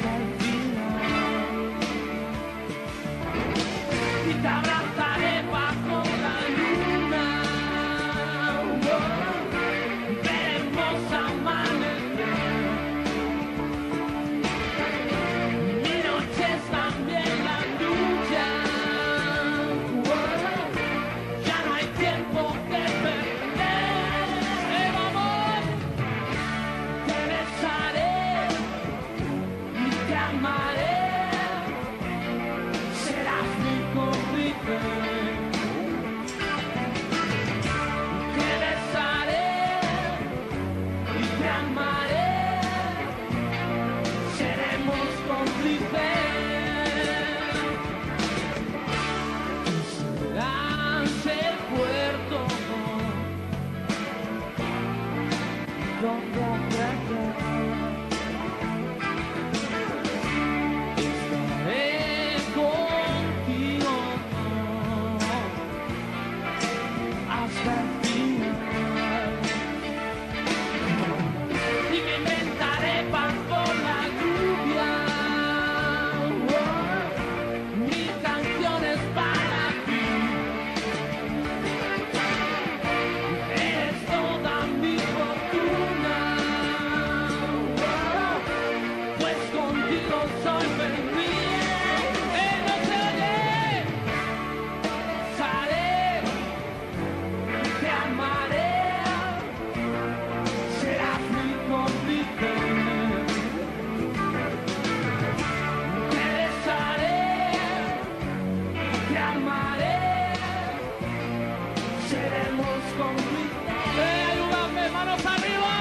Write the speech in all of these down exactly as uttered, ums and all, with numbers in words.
hasta el final. Y te abrazaré bajo la luna. Oh, veremos amanecer. Mi noche es también la tuya. Oh, ya no hay tiempo que perder. ¡Eh, vamos! Te besaré y te amaré. Serás mi cómplice. Te besaré y te amaré. Seremos cómplices. Serás el puerto donde atracar. Estaré contigo hasta el final. Y me inventaré bajo la lluvia. Oh, mi canción es para ti. Eres toda mi fortuna. Oh, pues contigo soy feliz. ¡Eh, no se oye! Besaré, te amaré. Serás mi cómplice. Te besaré, te amaré. Seremos cómplices. ¡Eh, ayúdame! ¡Manos arriba!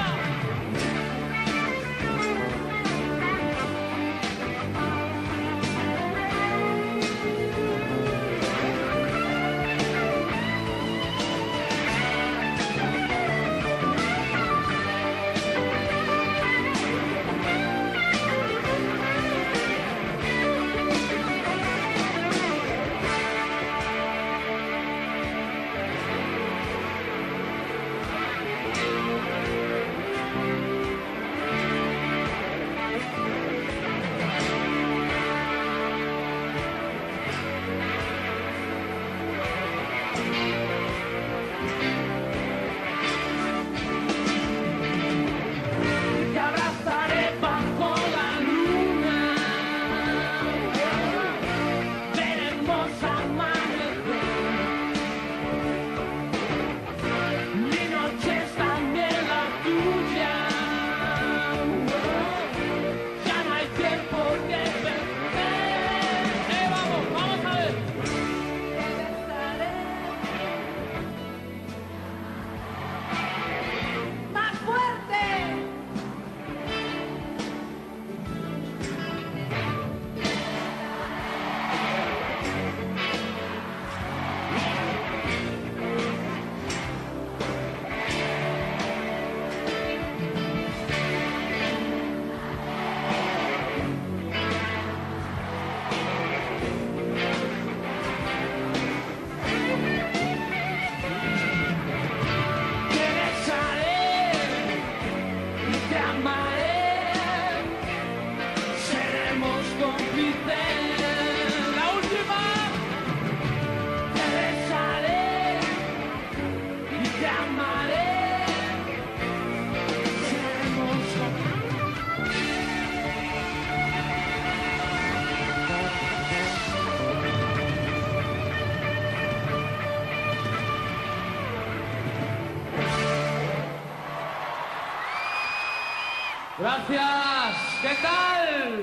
Te abrazaré bajo la luna. Veremos amanecer. Mi noche es también la tuya. Ya no hay tiempo que perder. ¡Eh, vamos! ¡Vamos a ver! Te besaré. ¡Más fuerte! Te besaré y te amaré. Seremos cómplices. La última. Te besaré y te amaré. Seremos cómplices. Gracias. ¿Qué tal?